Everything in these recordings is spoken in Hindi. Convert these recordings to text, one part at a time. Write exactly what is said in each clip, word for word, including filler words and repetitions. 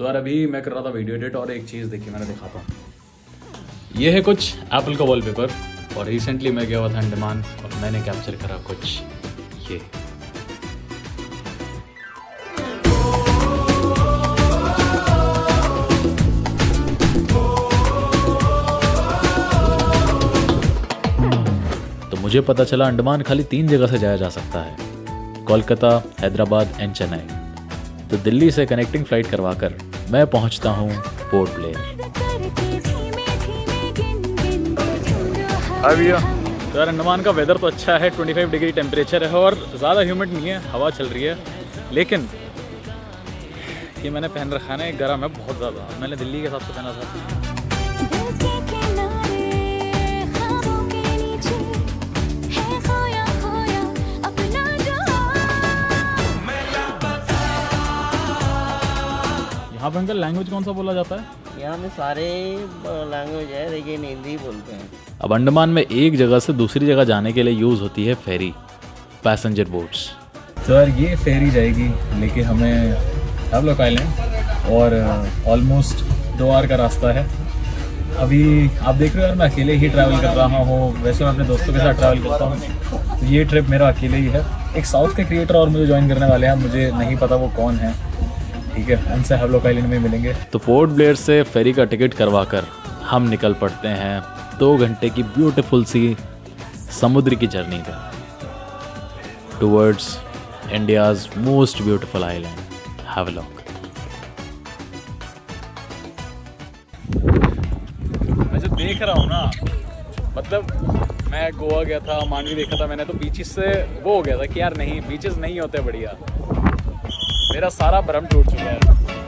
तो यार अभी मैं कर रहा था वीडियो एडिट और एक चीज़ देखी मैंने, दिखाता हूँ। ये है कुछ एप्पल का वॉलपेपर और रिसेंटली मैं गया हुआ था अंडमान और मैंने कैप्चर करा कुछ ये। तो मुझे पता चला अंडमान खाली तीन जगह से जाया जा सकता है, कोलकाता, हैदराबाद एंड चेन्नई। तो दिल्ली से कनेक्टिंग फ्लाइट करवाकर मैं पहुंचता हूं पोर्ट ब्लेयर। हाय भैया। तो यार अंडमान का वेदर तो अच्छा है, पच्चीस डिग्री टेम्परेचर है और ज़्यादा ह्यूमिड नहीं है, हवा चल रही है। लेकिन ये मैंने पहन रखा है ना, एक गर्म है बहुत ज़्यादा। मैंने दिल्ली के हिसाब से पहना था। यहाँ पे अंकल लैंग्वेज कौन सा बोला जाता है? यहाँ में सारे लैंग्वेज है लेकिन हिंदी बोलते हैं। अब अंडमान में एक जगह से दूसरी जगह जाने के लिए यूज़ होती है फेरी, पैसेंजर बोट्स। तो यार ये फेरी जाएगी लेके हमें हैवलॉक आइलैंड और ऑलमोस्ट दो आवर का रास्ता है। अभी आप देख रहे हो यार मैं अकेले ही ट्रैवल कर रहा हूँ, वैसे मैं अपने दोस्तों के साथ ट्रैवल करता हूँ। तो ये ट्रिप मेरा अकेले ही है। एक साउथ के क्रिएटर और मुझे ज्वाइन करने वाले हैं, मुझे नहीं पता वो कौन है, ठीक है, उनसे हैवलॉक आइलैंड में मिलेंगे। तो पोर्ट ब्लेयर से फेरी का टिकट करवाकर हम निकल पड़ते हैं दो घंटे की ब्यूटीफुल सी समुद्र की जर्नी पे towards India's most beautiful island Havelock. मैं जो देख रहा हूँ ना, मतलब मैं गोवा गया था, मांडवी देखा था मैंने, तो बीचेस से वो हो गया था कि यार नहीं, बीचेस नहीं होते बढ़िया। मेरा सारा भ्रम टूट चुका है।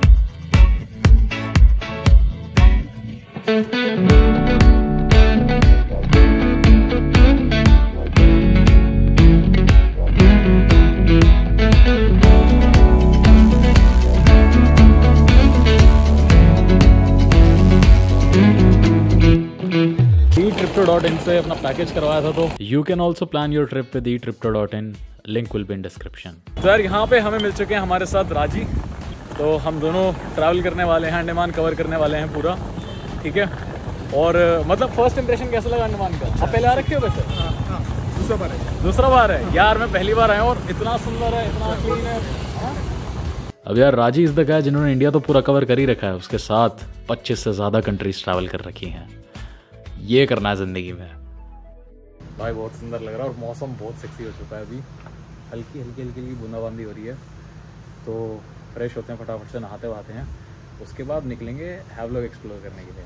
ई ट्रिप्टो डॉट इन से अपना पैकेज करवाया था। तो you can also plan your trip with e tripto dot in, link will be in description. तो यार यहाँ पे हमें मिल चुके हैं हमारे साथ राजी। तो हम दोनों ट्रैवल करने वाले हैं, अंडमान कवर करने वाले हैं पूरा, ठीक है। और मतलब फर्स्ट इंप्रेशन कैसा लगा अंडमान का? आप पहले आ रखे हो वैसे? हाँ, हाँ, दूसरा बार है। दूसरा बार है यार, मैं पहली बार आया और इतना सुंदर है, इतना क्लीन है। अब यार राजी इस द गाय जिन्होंने इंडिया तो पूरा कवर कर ही रखा है, उसके साथ पच्चीस से ज़्यादा कंट्रीज ट्रैवल कर रखी हैं। ये करना है ज़िंदगी में भाई। बहुत सुंदर लग रहा है और मौसम बहुत सेक्सी हो चुका है। अभी हल्की हल्की हल्की हल्की बूंदाबांदी हो रही है। तो फ्रेश होते हैं, फटाफट से नहाते वहाते हैं, उसके बाद निकलेंगे हैवलॉक एक्सप्लोर करने के लिए।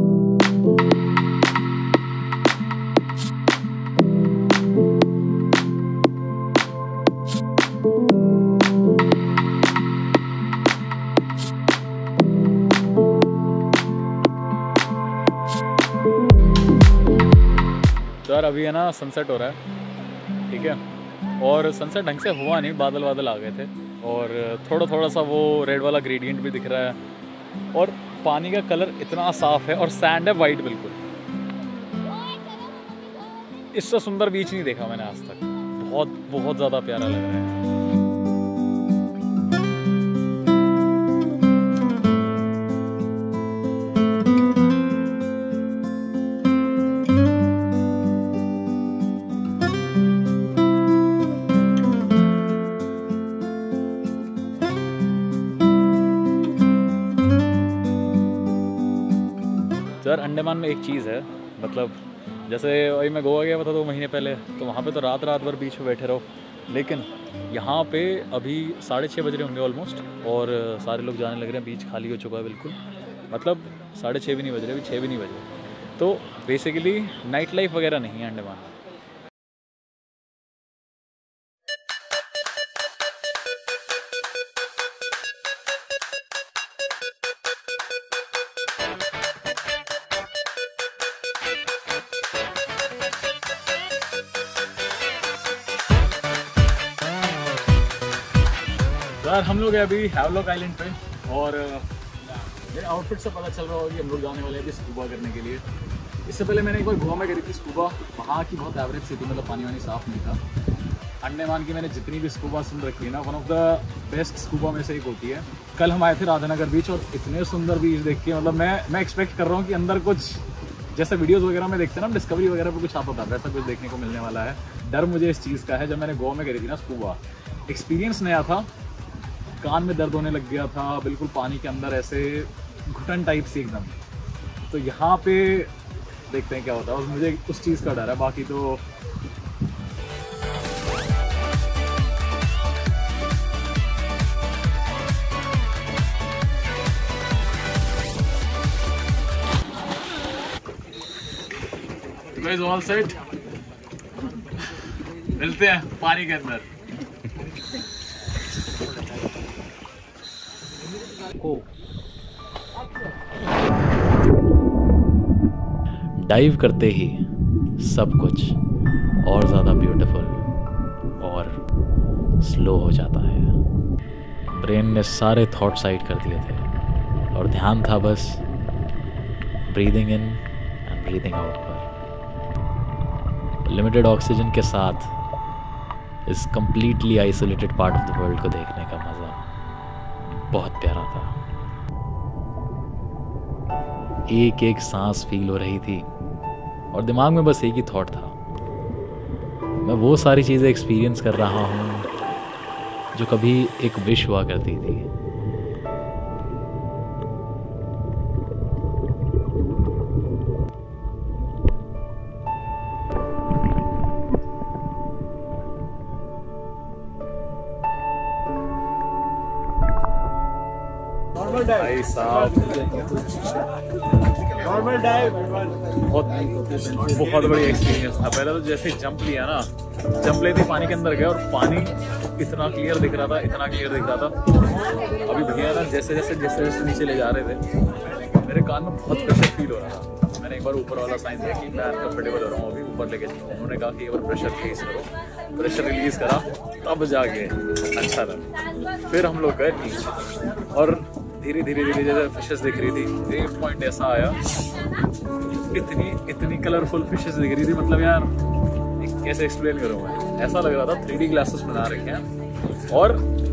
तो यार अभी है ना सनसेट हो रहा है, ठीक है, और सनसेट ढंग से हुआ नहीं, बादल बादल आ गए थे और थोड़ा थोड़ा सा वो रेड वाला ग्रेडियंट भी दिख रहा है और पानी का कलर इतना साफ़ है और सैंड है वाइट बिल्कुल। इससे सुंदर बीच नहीं देखा मैंने आज तक। बहुत बहुत ज़्यादा प्यारा लग रहा है। तो यार अंडमान में एक चीज़ है, मतलब जैसे वही मैं गोवा गया था दो महीने पहले, तो वहाँ पे तो रात रात भर बीच पे बैठे रहो, लेकिन यहाँ पे अभी साढ़े छः बज रहे होंगे ऑलमोस्ट और सारे लोग जाने लग रहे हैं, बीच खाली हो चुका है बिल्कुल। मतलब साढ़े छः भी नहीं बज रहे, अभी छः भी नहीं बज रहे। तो बेसिकली नाइट लाइफ वगैरह नहीं है अंडमान। यार हम लोग हैं अभी हैवलॉक आइलैंड पे और मेरे आउटफिट से पता चल रहा होगा कि हम लोग जाने वाले हैं स्कूबा करने के लिए। इससे पहले मैंने एक बार गोवा में करी थी स्कूबा, वहाँ की बहुत एवरेज थी, मतलब पानी वानी साफ नहीं था। अंडमान की मैंने जितनी भी स्कूबा सुन रखी है ना, one of the best scuba में से एक होती है। कल हम आए थे राधानगर बीच और इतने सुंदर बीच देख के मतलब मैं मैं एक्सपेक्ट कर रहा हूँ कि अंदर कुछ जैसे वीडियोस वगैरह में देखते हैं ना, डिस्कवरी वगैरह पे कुछ आता था, वैसा कुछ देखने को मिलने वाला है। डर मुझे इस चीज़ का है, जब मैंने गोवा में करी थी ना स्कूबा, एक्सपीरियंस नया था, कान में दर्द होने लग गया था, बिल्कुल पानी के अंदर ऐसे घुटन टाइप से एकदम। तो यहाँ पे देखते हैं क्या होता है, और मुझे उस चीज़ का डर है, बाकी तो गाइस ऑल सेट। मिलते हैं पानी के अंदर। डाइव करते ही सब कुछ और ज़्यादा ब्यूटीफुल और स्लो हो जाता है। ब्रेन ने सारे थॉट साइड कर दिए थे और ध्यान था बस breathing in and breathing out पर। लिमिटेड ऑक्सीजन के साथ इस completely isolated part of the world को देखने का मज़ा बहुत प्यारा था। एक एक सांस फील हो रही थी और दिमाग में बस एक ही थॉट था, मैं वो सारी चीज़ें एक्सपीरियंस कर रहा हूँ जो कभी एक विश हुआ करती थी। भाई साहब नॉर्मल डाइव बहुत बहुत बड़ी एक्सपीरियंस था। पहले तो जैसे जंप लिया ना, जंप लेते ही पानी के अंदर गया और पानी इतना क्लियर दिख रहा था, इतना क्लियर दिख रहा था। अभी भैया ना जैसे जैसे जैसे जैसे नीचे ले जा रहे थे, मेरे कान में बहुत प्रेशर फील हो रहा था। मैंने एक बार ऊपर वाला साइन दिया कि मैं अनकम्फर्टेबल हो रहा हूँ, अभी ऊपर लेके चलो। उन्होंने कहा कि एक बार प्रेशर रिलीज करो, प्रेशर रिलीज करा तब जाके अच्छा लगा। फिर हम लोग गए नीचे और धीरे धीरे धीरे जैसे फिशेस दिख रही थी, एक पॉइंट ऐसा आया, इतनी इतनी कलरफुल फिशेस दिख रही थी, मतलब यार कैसे एक्सप्लेन करूँ मैं। ऐसा लग रहा था थ्री डी ग्लासेस बना रखे हैं और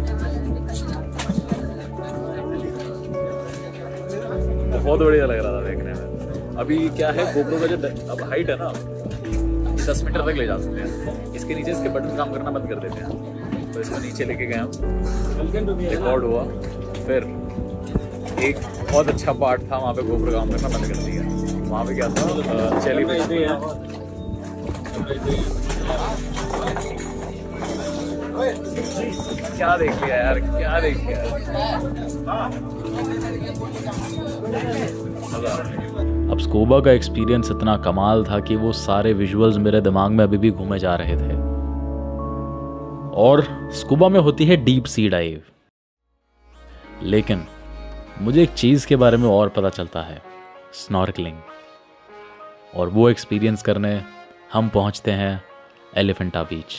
बहुत बढ़िया लग रहा था देखने में। अभी क्या है, गोप्रो का जो अब हाइट है ना, दस मीटर तक ले जा सकते हैं। इसके नीचे इसके बटन काम करना बंद कर देते हैं, तो इसको नीचे लेके गए हम, रिकॉर्ड हुआ। फिर एक बहुत अच्छा पार्ट था, वहाँ पे गोप्रो काम करना बंद कर दिया। वहाँ पे क्या था, चैली फिश थी। क्या देख लिया यार, क्या देख लिया। अब स्कूबा का एक्सपीरियंस इतना कमाल था कि वो सारे विजुअल्स मेरे दिमाग में अभी भी घूमे जा रहे थे। और स्कूबा में होती है डीप सी डाइव, लेकिन मुझे एक चीज़ के बारे में और पता चलता है, स्नॉर्कलिंग। और वो एक्सपीरियंस करने हम पहुंचते हैं एलिफेंटा बीच।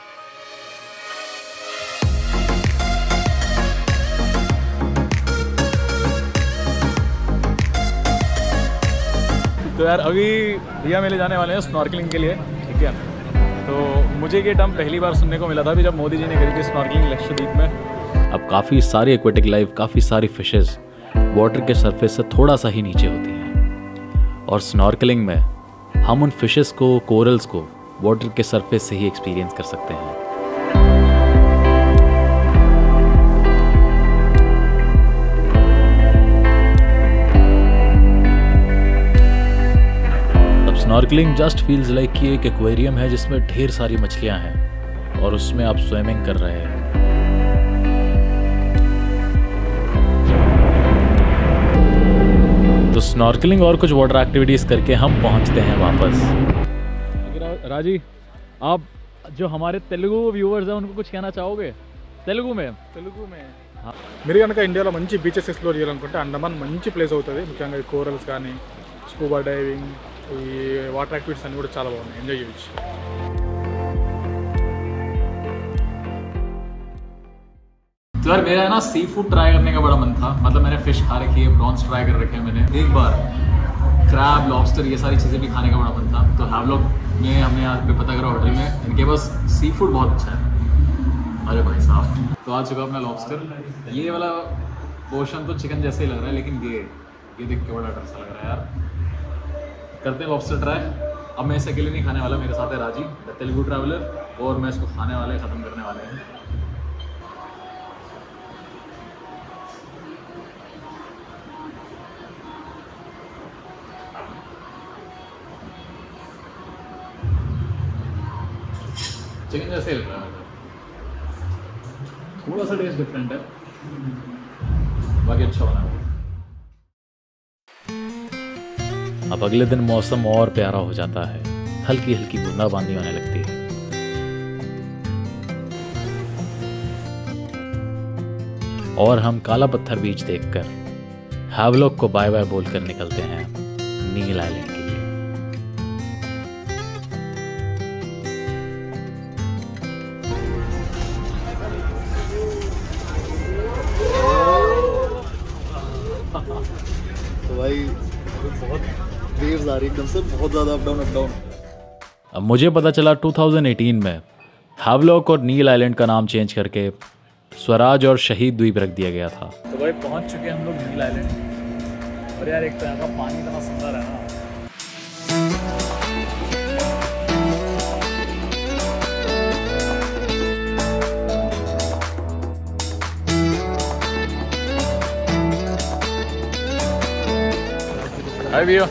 तो यार अभी भैया मेले जाने वाले हैं स्नॉर्कलिंग के लिए, ठीक है। तो मुझे ये टर्म पहली बार सुनने को मिला था अभी जब मोदी जी ने करी थी स्नॉर्कलिंग लक्षद्वीप में। अब काफ़ी सारी एक्वेटिक लाइफ, काफ़ी सारी फिशेस वाटर के सरफेस से थोड़ा सा ही नीचे होती हैं, और स्नॉर्कलिंग में हम उन फिशेस को, कोरल्स को वाटर के सरफेस से ही एक्सपीरियंस कर सकते हैं। अब स्नॉर्कलिंग जस्ट फील्स लाइक कि एक एक्वेरियम है जिसमें ढेर सारी मछलियां हैं और उसमें आप स्विमिंग कर रहे हैं। तो स्नॉर्कलिंग और कुछ वाटर एक्टिविटीज़ करके हम पहुंचते हैं वापस। राजी, आप जो हमारे तेलुगु व्यूवर्स हैं उनको कुछ कहना चाहोगे तेलुगु में? తెలుగు మే మీరు కనుక ఇండియాలో మంచి బీచెస్ ఎక్స్ప్లోర్ చేయాలనుకుంటే అండమాన్ మంచి ప్లేస్ అవుతుంది. ముఖ్యంగా ఈ కోరల్స్ కానీ, స్కూబా డైవింగ్, ఈ వాటర్ యాక్టివిటీస్ అన్నీ కూడా చాలా బాగున్నాయి, ఎంజాయ్ చేయొచ్చు. तो यार मेरा ना सी फूड ट्राई करने का बड़ा मन था, मतलब मैंने फिश खा रखी है, प्रॉन्स ट्राई कर रखे हैं मैंने एक बार, क्रैब, लॉबस्टर, ये सारी चीज़ें भी खाने का बड़ा मन था। तो हैवलॉक में हमने यहाँ पे पता करा होटल में, इनके पास सी फूड बहुत अच्छा है। अरे भाई साहब, तो आ चुका अपना लॉबस्टर। ये वाला पोर्शन तो चिकन जैसे ही लग रहा है, लेकिन ये ये देख के बड़ा डर सा लग रहा है यार। करते हैं लॉबस्टर ट्राई। अब मैं इसे अकेले नहीं खाने वाला, मेरे साथ है राजी द तेलुगु ट्रैवलर, और मैं इसको खाने वाले ख़त्म करने वाले हैं। चिकन जैसे ही लग रहा है, थोड़ा सा टेस्ट डिफरेंट है, बाकी अच्छा बना है। अब अगले दिन मौसम और प्यारा हो जाता है, हल्की हल्की बूंदाबांदी होने लगती है। और हम काला पत्थर बीच देखकर हैवलॉक को बाय बाय बोलकर निकलते हैं नील आइलैंड के लिए। तो भाई बहुत वेव्स आ रही एकदम से, बहुत ज़्यादा अप डाउन अप डाउन। अब मुझे पता चला दो हज़ार अठारह में हैवलॉक और नील आइलैंड का नाम चेंज करके स्वराज और शहीद द्वीप रख दिया गया था। तो भाई पहुंच चुके हैं हम लोग नील आइलैंड। और यार एक तो यहाँ का पानी इतना सुंदर है ना। हाय भैया।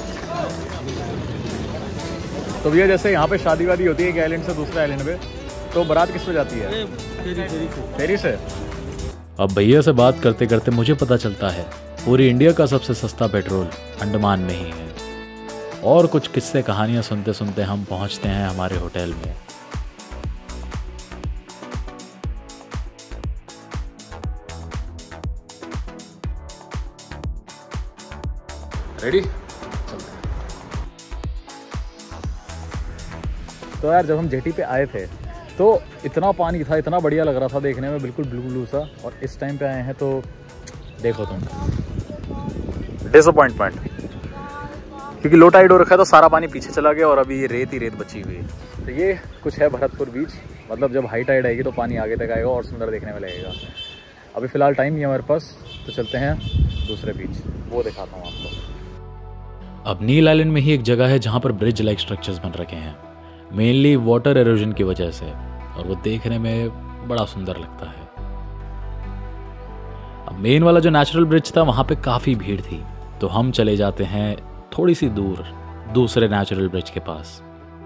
तो भैया जैसे यहाँ पे शादी वादी होती है एक आइलैंड से दूसरे आइलैंड पे, तो बारात किस पे जाती है? फेरी से। अब भैया से बात करते करते मुझे पता चलता है पूरी इंडिया का सबसे सस्ता पेट्रोल अंडमान में ही है। और कुछ किस्से कहानियां सुनते सुनते हम पहुंचते हैं हमारे होटल में। रेडी? तो यार जब हम जेटी पे आए थे तो इतना पानी था, इतना बढ़िया लग रहा था देखने में, बिल्कुल ब्लू ब्लू सा। और इस टाइम पे आए हैं तो देखो तुम, डिसअपॉइंटमेंट, क्योंकि लो टाइड हो रखा है तो सारा पानी पीछे चला गया और अभी ये रेत ही रेत बची हुई है। तो ये कुछ है भरतपुर बीच, मतलब जब हाई टाइड आएगी तो पानी आगे तक आएगा और सुंदर देखने में लगेगा। अभी फ़िलहाल टाइम नहीं है हमारे पास, तो चलते हैं दूसरे बीच, वो दिखाता हूँ आपको। अब नील आइलैंड में ही एक जगह है जहाँ पर ब्रिज लाइक स्ट्रक्चर्स बन रखे हैं, मेनली वाटर एरोजन की वजह से, और वो देखने में बड़ा सुंदर लगता है। अब मेन वाला जो नेचुरल ब्रिज था वहाँ पे काफ़ी भीड़ थी, तो हम चले जाते हैं थोड़ी सी दूर दूसरे नेचुरल ब्रिज के पास।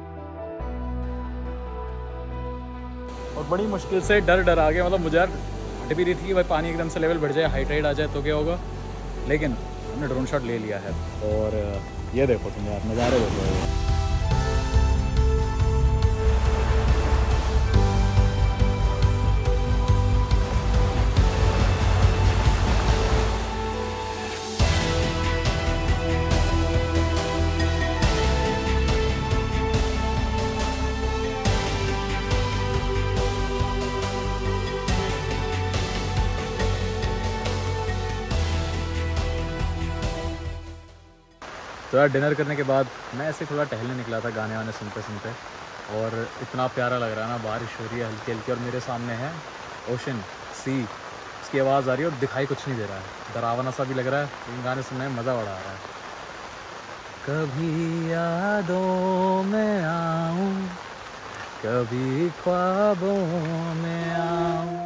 और बड़ी मुश्किल से डर डर आ गया, मतलब मुझे यार हट भी रही थी कि भाई पानी एकदम से लेवल बढ़ जाए, हाई टाइड आ जाए तो क्या होगा, लेकिन हमने ड्रोन शॉट ले लिया है। और ये देखो तुम यार, नज़ारे देखो। तो यार डिनर करने के बाद मैं ऐसे थोड़ा टहलने निकला था गाने वाने सुनते सुनते, और इतना प्यारा लग रहा है ना, बारिश हो रही है हल्की हल्की, और मेरे सामने है ओशन, सी, उसकी आवाज़ आ रही है और दिखाई कुछ नहीं दे रहा है, डरावना सा भी लग रहा है, लेकिन गाने सुनने में मज़ा बड़ा आ रहा है। कभी यादों में आऊं, कभी ख्वाबों में आऊं।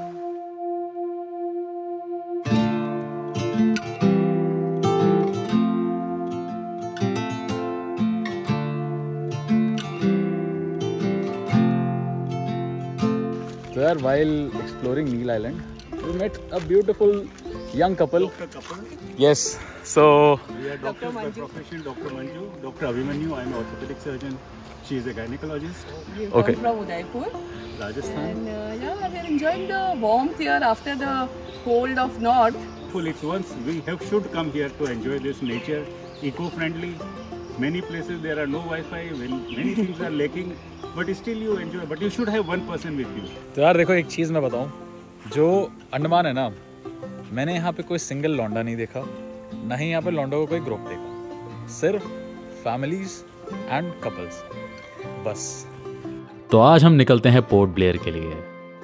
So यार, while exploring Neil Island, we met a beautiful young couple. Doctor couple. Yes. So We are doctors by profession. Doctor Manju, Doctor Abhimanyu. I am an orthopedic surgeon. She is a gynecologist. We Okay. come from Udaipur, Rajasthan. and uh, yeah, we are enjoying the warmth here after the cold of north. Full it's once we have should come here to enjoy this nature, eco-friendly. Many places there are no Wi-Fi. When many things are lacking, but still you enjoy. But you should have one person with you. तो यार देखो, एक चीज़ मैं बताऊं, जो अंडमान है ना, मैंने यहाँ पे कोई सिंगल लौंडा नहीं देखा, ना ही यहाँ पे लौंडों को कोई ग्रुप देखा। सिर्फ फैमिलीज एंड कपल्स बस। तो आज हम निकलते हैं पोर्ट ब्लेयर के लिए।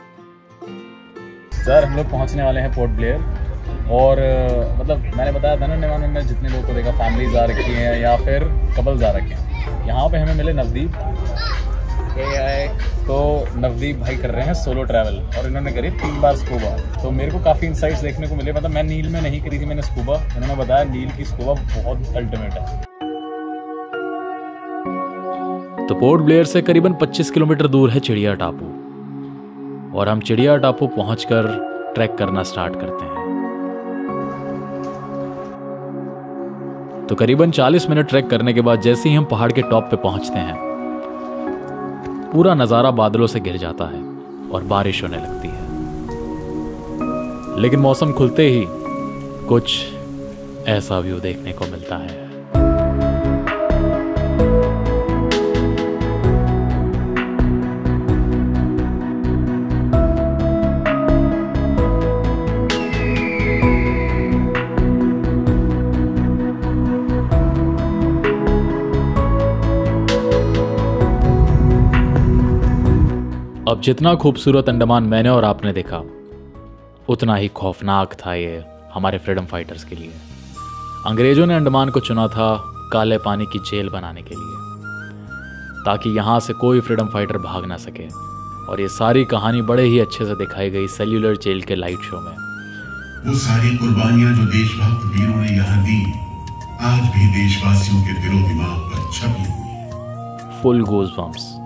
सर हम लोग पहुंचने वाले हैं पोर्ट ब्लेयर, और मतलब मैंने बताया था ना निमान में जितने लोगों को देखा फैमिलीज आ रखी हैं या फिर कपल्स आ रखे हैं। यहाँ पे हमें मिले नवदीप, तो नवदीप भाई कर रहे हैं सोलो ट्रैवल और इन्होंने करी तीन बार स्कूबा। तो मेरे को काफ़ी इंसाइट्स देखने को मिले। मतलब मैं नील में नहीं करी थी मैंने स्कूबा, इन्होंने बताया नील की स्कूबा बहुत अल्टीमेट है। तो पोर्ट ब्लेयर से करीबन पच्चीस किलोमीटर दूर है चिड़िया टापू, और हम चिड़िया टापू पहुंचकर ट्रैक करना स्टार्ट करते हैं। तो करीबन चालीस मिनट ट्रैक करने के बाद जैसे ही हम पहाड़ के टॉप पे पहुंचते हैं, पूरा नज़ारा बादलों से घिर जाता है और बारिश होने लगती है। लेकिन मौसम खुलते ही कुछ ऐसा व्यू देखने को मिलता है। अब जितना खूबसूरत अंडमान मैंने और आपने देखा, उतना ही खौफनाक था ये हमारे फ्रीडम फाइटर्स के लिए। अंग्रेजों ने अंडमान को चुना था काले पानी की जेल बनाने के लिए, ताकि यहाँ से कोई फ्रीडम फाइटर भाग ना सके। और ये सारी कहानी बड़े ही अच्छे से दिखाई गई सेल्यूलर जेल के लाइट शो में। वो सारी कुर्बानियां जो देशभक्त वीरों ने यहाँ दी, आज भी देशवासियों के दिलो दिमाग पर छपी हुई है। Full goosebumps.